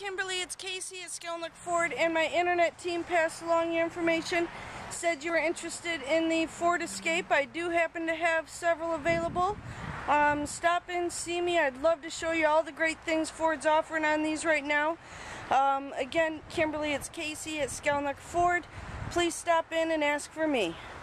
Kimberly, it's Kaycy at Skalnek Ford, and my internet team passed along your information. Said you were interested in the Ford Escape. I do happen to have several available. Stop in, see me. I'd love to show you all the great things Ford's offering on these right now. Again, Kimberly, it's Kaycy at Skalnek Ford. Please stop in and ask for me.